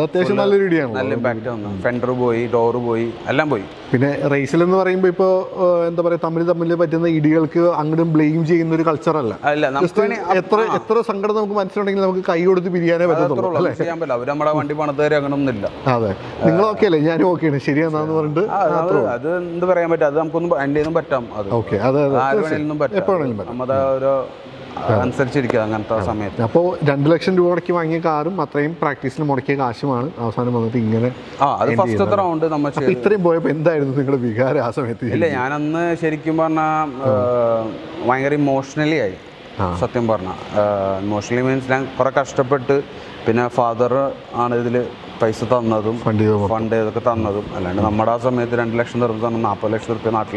നല്ല ഇമ്പാക്റ്റ് വന്നു. ഫെൻഡർ പോയി, ഡോറ് പോയി, എല്ലാം പോയി. പിന്നെ റേസിൽ എന്ന് പറയുമ്പോൾ ഇപ്പോൾ എന്താ പറയുക, തമ്മിൽ തമ്മിൽ പറ്റുന്ന ഇടികൾക്ക് അങ്ങോട്ടും ബ്ലെയിം ചെയ്യുന്ന ഒരു കൾച്ചറല്ല. അല്ല, നമുക്ക് എത്ര എത്ര സങ്കടം നമുക്ക് മനസ്സിലുണ്ടെങ്കിൽ നമുക്ക് കൈ കൊടുത്ത് പിരിയാനേ പറ്റത്തുള്ളൂ. ചെയ്യാൻ പറ്റില്ല. അവർ നമ്മുടെ വണ്ടി പണിതേരെ അങ്ങനെ ഒന്നുമില്ല. അതെ, നിങ്ങൾ ഓക്കെ അല്ലേ? ഞാനും ഓക്കെയാണ്, ശരിയാണെന്ന് പറഞ്ഞിട്ട് അത് എന്ത് പറയാൻ പറ്റും. അത് നമുക്കൊന്നും എൻ്റെ ഒന്നും പറ്റാം. അത് ആരും പറ്റാം. നമ്മുടെ ഓരോ അനുസരിച്ചിരിക്കുക അങ്ങനത്തെ സമയത്ത്. അപ്പോൾ രണ്ട് ലക്ഷം രൂപ മുടക്കി വാങ്ങിയ കാറും അത്രയും പ്രാക്ടീസിന് മുടക്കിയ കാശുമാണ് അവസാനം വന്നിട്ട് ഇങ്ങനെ. ആ, അത് ഫസ്റ്റത്തെ റൗണ്ട് നമ്മൾ ഇത്രയും പോയപ്പോൾ എന്തായിരുന്നു നിങ്ങളുടെ വികാരം ആ സമയത്ത്? ഇല്ല, ഞാനന്ന് ശരിക്കും പറഞ്ഞാൽ ഭയങ്കര ഇമോഷണലി ആയി. സത്യം പറഞ്ഞാൽ ഇമോഷണലി മീൻസ് ഞാൻ കുറെ കഷ്ടപ്പെട്ട്, പിന്നെ ഫാദർ ആണ് ഇതിൽ പൈസ തന്നതും ഫണ്ട് ഇതൊക്കെ തന്നതും. അല്ലാണ്ട് നമ്മുടെ ആ സമയത്ത് രണ്ട് ലക്ഷം രൂപ തന്നെ നാൽപ്പത് ലക്ഷം റുപ്യ നാട്ടിൽ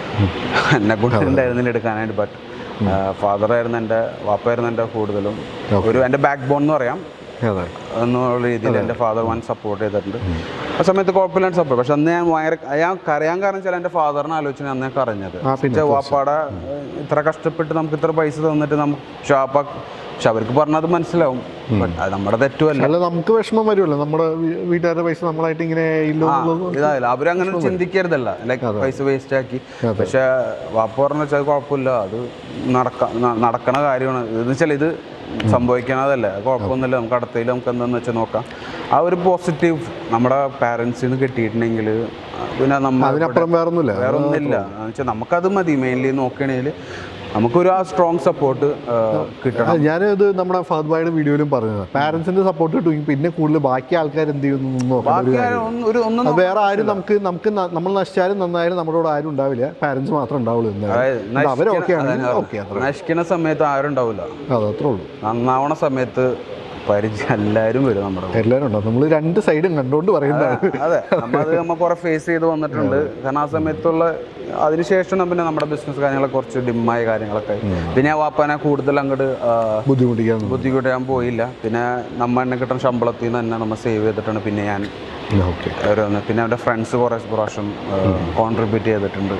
എന്നെ കൊണ്ടുണ്ടായിരുന്നില്ല എടുക്കാനായിട്ട്. ബട്ട് ഫാദറായിരുന്നു എൻ്റെ, വാപ്പായിരുന്നു എൻ്റെ കൂടുതലും ഒരു എൻ്റെ ബാക്ക് ബോൺ എന്ന് പറയാം എന്നുള്ള രീതിയിൽ എൻ്റെ ഫാദർ വൺ സപ്പോർട്ട് ചെയ്തിട്ടുണ്ട്. ആ സമയത്ത് കുഴപ്പമില്ലാണ്ട് സപ്പോർട്ട്. പക്ഷെ അന്ന് ഞാൻ ഭയങ്കര ഞാൻ കരയാൻ കാരണം വെച്ചാൽ എൻ്റെ ഫാദറിനെ ആലോചിച്ച് അന്ന് ഞാൻ കരഞ്ഞത്. വാപ്പാടെ ഇത്ര കഷ്ടപ്പെട്ട് നമുക്ക് ഇത്ര പൈസ തന്നിട്ട് നമുക്ക് ഷാപ്പ. പക്ഷെ അവർക്ക് പറഞ്ഞത് മനസ്സിലാവും, അത് നമ്മുടെ തെറ്റുമല്ല. അല്ല, നമുക്ക് വിഷമം വരുമല്ലോ, നമ്മുടെ വീട്ടുകാരുടെ പൈസ നമ്മളായിട്ട് ഇങ്ങനെ ഇതായില്ല. അവരങ്ങനെ ചിന്തിക്കരുതല്ല, ലൈക്ക് പൈസ വേസ്റ്റ് ആക്കി. പക്ഷെ വാപ്പ പറഞ്ഞ വെച്ചാൽ കുഴപ്പമില്ല, അത് നടക്ക നടക്കണ കാര്യമാണ്. എന്ന് വെച്ചാൽ ഇത് സംഭവിക്കണതല്ലേ, കുഴപ്പമൊന്നുമില്ല, നമുക്ക് അടുത്തതിൽ നമുക്ക് എന്താണെന്ന് വെച്ചാൽ നോക്കാം. ആ ഒരു പോസിറ്റീവ് നമ്മുടെ പാരൻസിന് കിട്ടിയിട്ടുണ്ടെങ്കിൽ പിന്നെ നമ്മൾ വേറൊന്നുമില്ല വേറൊന്നുമില്ല എന്ന് വെച്ചാൽ നമുക്കത് മതി. മെയിൻലി നോക്കുകയാണെങ്കിൽ നമുക്കൊരു ആ സ്ട്രോങ് സപ്പോർട്ട് കിട്ടണം. ഞാനത് നമ്മുടെ ഫഹദ് ഭായിയുടെ വീഡിയോയിലും പറഞ്ഞത്, പാരന്റ്സിന്റെ സപ്പോർട്ട് കിട്ടും. പിന്നെ കൂടുതൽ ബാക്കി ആൾക്കാർ എന്ത് ചെയ്യുന്നു, വേറെ ആരും നമുക്ക് നമുക്ക് നമ്മൾ നശിച്ചാലും നന്നായാലും നമ്മുടെ കൂടെ ആരും ഉണ്ടാവില്ല, പാരന്റ്സ് മാത്രമേ ഉണ്ടാവുള്ളൂ. നശിക്കുന്ന സമയത്ത് ആരും ഉണ്ടാവില്ല, അതത്രേ ഉള്ളൂ. നന്നാവണ സമയത്ത് പരിചയം എല്ലാവരും വരും, നമ്മുടെ എല്ലാവരും ഉണ്ടാവും. നമ്മൾ രണ്ട് സൈഡും കണ്ടുകൊണ്ട് പറയുന്നതാണ്. അതെ, നമ്മളത് നമ്മൾ കുറെ ഫേസ് ചെയ്ത് വന്നിട്ടുണ്ട്. കാരണം ആ സമയത്തുള്ള അതിനുശേഷം പിന്നെ നമ്മുടെ ബിസിനസ് കാര്യങ്ങളൊക്കെ കുറച്ച് ഡിമ്മായ കാര്യങ്ങളൊക്കെ. പിന്നെ വാപ്പാനെ കൂടുതൽ അങ്ങോട്ട് ബുദ്ധിമുട്ടിക്കാൻ ബുദ്ധിമുട്ടിയാൻ പോയില്ല. പിന്നെ നമ്മ എന്നെ കിട്ടുന്ന ശമ്പളത്തിൽ നിന്ന് തന്നെ നമ്മൾ സേവ് ചെയ്തിട്ടാണ് പിന്നെ ഞാൻ ഓരോന്ന്. പിന്നെ അവൻ്റെ ഫ്രണ്ട്സ് കുറേ പ്രാവശ്യം കോൺട്രിബ്യൂട്ട് ചെയ്തിട്ടുണ്ട്.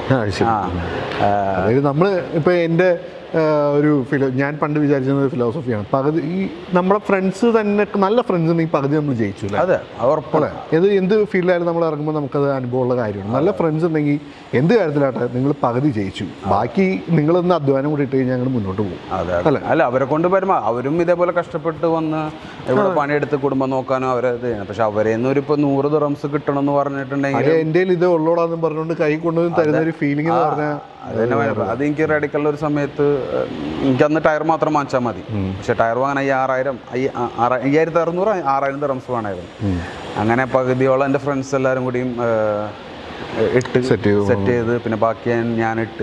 നമ്മൾ ഇപ്പോൾ എൻ്റെ ഒരു ഫിലോ ഞാൻ പണ്ട് വിചാരിച്ചിരുന്ന ഫിലോസഫിയാണ്, പകുതി ഈ നമ്മുടെ ഫ്രണ്ട്സ് തന്നെ നല്ല ഫ്രണ്ട്സ് ഉണ്ടെങ്കിൽ പകുതി നമ്മൾ ജയിച്ചു. അതെ, ഉറപ്പല്ലേ. ഏത് എന്ത് ഫീൽഡിലായാലും നമ്മൾ ഇറങ്ങുമ്പോൾ നമുക്കത് അനുഭവമുള്ള കാര്യമാണ്. നല്ല ഫ്രണ്ട്സ് ഉണ്ടെങ്കിൽ എന്ത് കാര്യത്തിലാട്ടെ നിങ്ങൾ പകുതി ജയിച്ചു, ബാക്കി നിങ്ങളൊന്ന് അധ്വാനം കൂടി ഇട്ട് കഴിഞ്ഞാൽ ഞങ്ങൾ മുന്നോട്ട് പോകും. അതെ, അല്ല അവരെ കൊണ്ട് വരുമ്പോൾ അവരും ഇതേപോലെ കഷ്ടപ്പെട്ട് വന്ന് ഇവിടെ പണിയെടുത്ത് കുടുംബം നോക്കാനോ അവരെ ഇത് ചെയ്യണം. പക്ഷെ അവരെന്ന് ഒരു ഇപ്പോൾ നൂറ് ദിറംസ് കിട്ടണം എന്ന് പറഞ്ഞിട്ടുണ്ടെങ്കിൽ എൻ്റെ ഇത് ഉള്ളോടാന്ന് പറഞ്ഞുകൊണ്ട് കൈ കൊണ്ടുവന്ന് തരുന്ന ഒരു ഫീലിംഗ് എന്ന് പറഞ്ഞാൽ അതന്നെ. അത് എനിക്ക് റെഡിക്കുള്ള ഒരു സമയത്ത് എനിക്കന്ന് ടയർ മാത്രം വാങ്ങിച്ചാൽ മതി. പക്ഷെ ടയർ വാങ്ങാൻ ഈ ആറായിരം അയ്യായിരത്തി അറുന്നൂറ് ആറായിരം ദിറംസ് വേണമായിരുന്നു. അങ്ങനെ പകുതിയോളം എൻ്റെ ഫ്രണ്ട്സ് എല്ലാവരും കൂടിയും ഇട്ട് സെറ്റ് ചെയ്ത് പിന്നെ ബാക്കി ഞാൻ ഇട്ട്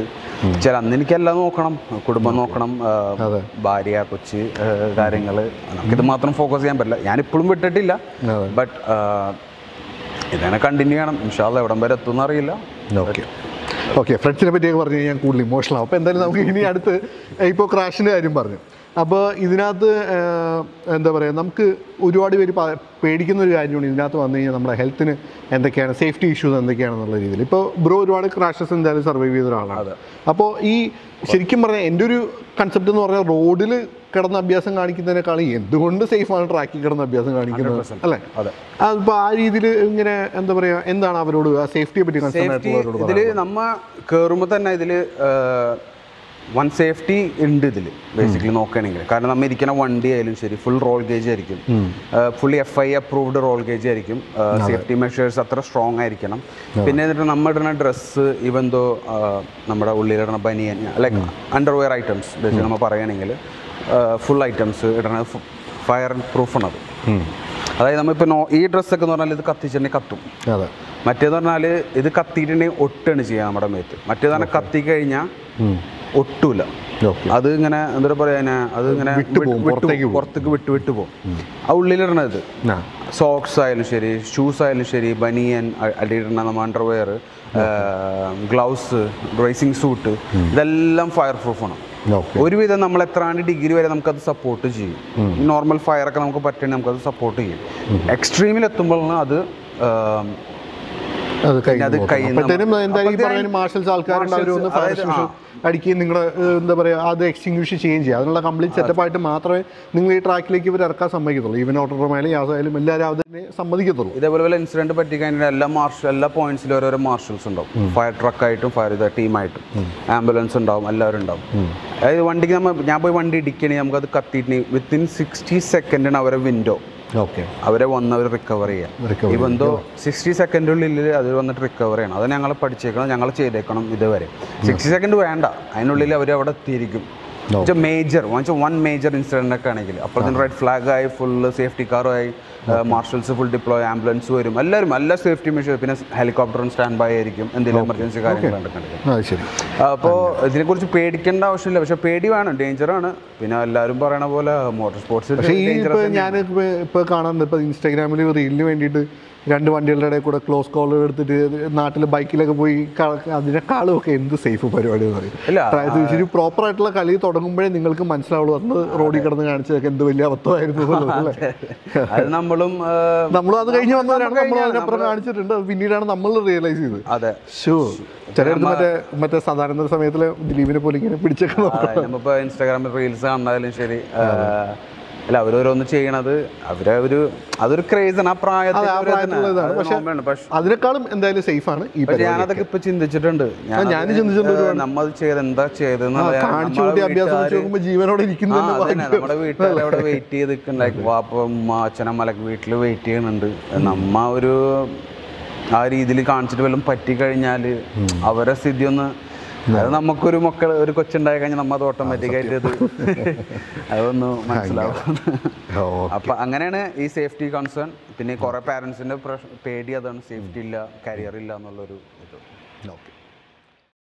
ചില അന്ന് എനിക്കെല്ലാം നോക്കണം, കുടുംബം നോക്കണം, ഭാര്യ, കൊച്ച്, കാര്യങ്ങൾ, നമുക്കിത് മാത്രം ഫോക്കസ് ചെയ്യാൻ പറ്റില്ല. ഞാനിപ്പോഴും വിട്ടിട്ടില്ല, ബട്ട് ഇതങ്ങനെ കണ്ടിന്യൂ ചെയ്യണം. ഇൻഷാ അല്ലാഹ് എവിടം വരെ എത്തുമെന്ന് അറിയില്ല. ഓക്കെ ഓക്കെ ഫ്രണ്ട്സിനെ പറ്റിയൊക്കെ പറഞ്ഞു കഴിഞ്ഞാൽ കൂടുതൽ ഇമോഷണൽ ആവും. അപ്പോൾ എന്തായാലും നമുക്ക് ഇനി അടുത്ത് ഇപ്പോൾ ക്രാഷിൻ്റെ കാര്യം പറഞ്ഞു. അപ്പോൾ ഇതിനകത്ത് എന്താ പറയുക, നമുക്ക് ഒരുപാട് പേര് പേടിക്കുന്ന ഒരു കാര്യമാണ് ഇതിനകത്ത് വന്നു കഴിഞ്ഞാൽ നമ്മുടെ ഹെൽത്തിന് എന്തൊക്കെയാണ് സേഫ്റ്റി ഇഷ്യൂസ് എന്തൊക്കെയാണെന്നുള്ള രീതിയിൽ. ഇപ്പോൾ ബ്രോ ഒരുപാട് ക്രാഷസ് എന്തായാലും സർവൈവ് ചെയ്ത ഒരാളാണ്. അപ്പോൾ ഈ ശരിക്കും പറഞ്ഞാൽ എൻ്റെ ഒരു കൺസെപ്റ്റ് എന്ന് പറഞ്ഞാൽ റോഡിൽ കിടന്ന അഭ്യാസം കാണിക്കുന്നതിനേക്കാളും എന്തുകൊണ്ട് സേഫാണ് ട്രാക്കിൽ കിടന്ന അഭ്യാസം കാണിക്കുന്നത് അല്ലേ? അപ്പോൾ ആ രീതിയിൽ ഇങ്ങനെ എന്താ പറയുക, എന്താണ് അവരോട് ആ സേഫ്റ്റിയെ പറ്റി കൺസേൺ ആയിട്ടുള്ളവരോട്? ഇതിൽ നമ്മ കയറുമ്പോൾ തന്നെ ഇതിൽ വൺ സേഫ്റ്റി ഉണ്ട് ഇതിൽ ബേസിക്കലി നോക്കുകയാണെങ്കിൽ. കാരണം നമ്മൾ ഇരിക്കുന്ന വണ്ടി ആയാലും ശരി ഫുൾ റോൾ ഗേജ് ആയിരിക്കും, fully F I approved roll cage ആയിരിക്കും, സേഫ്റ്റി മെഷേഴ്സ് അത്ര സ്ട്രോങ് ആയിരിക്കണം. പിന്നെ എന്നിട്ട് നമ്മൾ ഇടുന്ന ഡ്രസ്സ് ഈവൻ ദോ നമ്മുടെ ഉള്ളിലിടുന്ന banian like underwear items basically നമ്മൾ പറയുകയാണെങ്കിൽ ഫുൾ ഐറ്റംസ് ഇടുന്ന ഫയർ പ്രൂഫാണ് അത്. അതായത് നമ്മളിപ്പോൾ നോ ഈ ഡ്രസ്സൊക്കെ എന്ന് പറഞ്ഞാൽ ഇത് കത്തിച്ചിട്ടുണ്ടെങ്കിൽ കത്തും. മറ്റേന്ന് പറഞ്ഞാൽ ഇത് കത്തിയിട്ടുണ്ടെങ്കിൽ ഒട്ടാണ് ചെയ്യുക നമ്മുടെ മേത്ത്. മറ്റേന്ന് പറഞ്ഞാൽ കത്തി കഴിഞ്ഞാൽ ഒട്ടൂല. അത് ഇങ്ങനെ എന്താ പറയാ, അത് ഇങ്ങനെ പുറത്തേക്ക് വിട്ട് വിട്ട് പോകും. ആ ഉള്ളിലിടണത് സോക്സ് ആയാലും ശരി, ഷൂസ് ആയാലും ശരി, ബനിയൻ അടിയിടണ നമ്മൾ അണ്ടർവെയർ, ഗ്ലൗസ്, റേസിംഗ് സൂട്ട്, ഇതെല്ലാം ഫയർ പ്രൂഫാണ്. ഒരുവിധം നമ്മൾ എത്രാണ്ട് ഡിഗ്രി വരെ നമുക്കത് സപ്പോർട്ട് ചെയ്യും. നോർമൽ ഫയറൊക്കെ നമുക്ക് പറ്റണമെങ്കിൽ നമുക്കത് സപ്പോർട്ട് ചെയ്യും. എക്സ്ട്രീമിൽ എത്തുമ്പോഴാണ് അത് മാർഷൽസ് ആൾക്കാരുണ്ടാവും അടിക്കുകയും നിങ്ങളുടെ എന്താ പറയുക അത് എക്സ്റ്റിങ്വിഷ് ചെയ്യുകയും ചെയ്യുക. അതിനുള്ള കംപ്ലീറ്റ് സെറ്റപ്പായിട്ട് മാത്രമേ നിങ്ങൾ ഈ ട്രാക്കിലേക്ക് ഇവർ ഇറക്കാൻ സമ്മതിക്കത്തുള്ളൂ. ഈവൻ ഓട്ടോമായാലും യാസായാലും എല്ലാവരും അതിനെ സമ്മതിക്കത്തുള്ളൂ. ഇതേപോലെ ഇൻസിഡന്റ് പറ്റിക്കഴിഞ്ഞാൽ എല്ലാ മാർഷൽ എല്ലാ പോയിന്റ്സിലും ഓരോരോ മാർഷൽസ് ഉണ്ടാവും. ഫയർ ട്രക്കായിട്ടും ഫയർ ഇത് ടീമായിട്ടും ആംബുലൻസ് ഉണ്ടാവും, എല്ലാവരും ഉണ്ടാവും. അതായത് വണ്ടിക്ക് നമ്മൾ ഞാൻ പോയി വണ്ടി ഇടിക്കണമെങ്കിൽ നമുക്കത് കത്തിയിട്ട് വിത്തിൻ സിക്സ്റ്റി സെക്കൻഡാണ് അവരെ വിൻഡോ. ഓക്കെ, അവരെ വന്ന് അവർ റിക്കവർ ചെയ്യാം. ഇവന്തോ സിക്സ്റ്റി സെക്കൻഡുള്ളിൽ അത് വന്നിട്ട് റിക്കവർ ചെയ്യണം. അത് ഞങ്ങൾ പഠിച്ചേക്കണം, ഞങ്ങൾ ചെയ്തേക്കണം. ഇതുവരെ സിക്സ്റ്റി സെക്കൻഡ് വേണ്ട, അതിനുള്ളിൽ അവർ അവിടെ എത്തിയിരിക്കും. മേജർ വൺ മേജർ ഇൻസിഡൻ്റ് ഒക്കെ ആണെങ്കിൽ അപ്പോൾ തന്നെ റെഡ് ഫ്ലാഗായി ഫുള്ള് സേഫ്റ്റി കാറുമായി മാർഷൽസ് ഫുൾ ഡിപ്ലോയ്, ആംബുലൻസ് വരും, എല്ലാവരും എല്ലാ സേഫ്റ്റി മെഷേഴ്സ്, പിന്നെ ഹെലികോപ്റ്ററും സ്റ്റാൻഡ് ബൈ ആയിരിക്കും എന്തെങ്കിലും എമർജൻസി കാര്യങ്ങളുണ്ടെങ്കിൽ. അപ്പോൾ ഇതിനെക്കുറിച്ച് പേടിക്കേണ്ട ആവശ്യമില്ല. പക്ഷേ പേടി വേണം, ഡേഞ്ചറാണ്. പിന്നെ എല്ലാവരും പറയണ പോലെ മോട്ടോർ സ്പോർട്സ് ഞാൻ ഇപ്പോൾ കാണാറുണ്ട്. ഇപ്പോൾ ഇൻസ്റ്റാഗ്രാമിൽ റീലിന് വേണ്ടിയിട്ട് രണ്ട് വണ്ടികളുടെ ഇടയിൽ കൂടെ ക്ലോസ് കോൾ എടുത്തിട്ട് നാട്ടിൽ ബൈക്കിലൊക്കെ പോയി അതിനേക്കാളും ഒക്കെ എന്ത് സേഫ് പരിപാടി എന്ന് പറയും. ശരി, പ്രോപ്പർ ആയിട്ടുള്ള കളി തുടങ്ങുമ്പോഴേ നിങ്ങൾക്ക് മനസ്സിലാവുള്ളൂ അന്ന് റോഡിൽ കിടന്ന് കാണിച്ചതൊക്കെ എന്ത് വലിയ അബദ്ധമായിരുന്നു. നമ്മളും നമ്മളും അത് കഴിഞ്ഞ് വന്നവരാണ്, നമ്മൾ അതിനപ്പുറം കാണിച്ചിട്ടുണ്ട്. പിന്നീടാണ് നമ്മൾ റിയലൈസ് ചെയ്തത്. അതെ, ഷോ ചിലർക്ക് മറ്റേ മറ്റേ സാധാരണ സമയത്തില് ദിലീപിനെ പോലെ ഇങ്ങനെ പിടിച്ചൊക്കെ നമ്മളിപ്പോൾ ഇൻസ്റ്റാഗ്രാമിൽ റീൽസ് കാണാനും ശരി അല്ല, അവരോരോന്ന് ചെയ്യണത് അവരെ ഒരു അതൊരു ക്രേസാണ് ആ പ്രായത്തിൽ. അതിനേക്കാളും എന്തായാലും സേഫ് ആണ്. ഞാനതൊക്കെ ഇപ്പൊ ചിന്തിച്ചിട്ടുണ്ട്. ഞാൻ ചിന്തിച്ചിട്ടുണ്ട് നമ്മൾ ചെയ്ത് എന്താ ചെയ്തെന്ന് ജീവനോടെ ഇരിക്കുന്നു. നമ്മുടെ വീട്ടിൽ അവിടെ വെയിറ്റ് ചെയ്ത് നിൽക്കുന്നുണ്ട്. ലൈക്ക് വാപ്പ ഉമ്മ അച്ഛനമ്മലൊക്കെ വീട്ടിൽ വെയിറ്റ് ചെയ്യുന്നുണ്ട്. നമ്മ ഒരു ആ രീതിയിൽ കാണിച്ചിട്ട് വല്ലതും പറ്റിക്കഴിഞ്ഞാൽ അവരെ സ്ഥിതി ഒന്ന്, അത് നമുക്കൊരു മക്കൾ ഒരു കൊച്ചുണ്ടായി കഴിഞ്ഞാൽ നമ്മൾ അത് ഓട്ടോമാറ്റിക്കായിട്ട് അത് അതൊന്ന് മനസ്സിലാവും. അപ്പം അങ്ങനെയാണ് ഈ സേഫ്റ്റി കൺസേൺ. പിന്നെ കുറേ പാരൻസിൻ്റെ പേടി അതാണ്, സേഫ്റ്റി ഇല്ല, കരിയർ ഇല്ല എന്നുള്ളൊരു ഇത്. ഓക്കെ.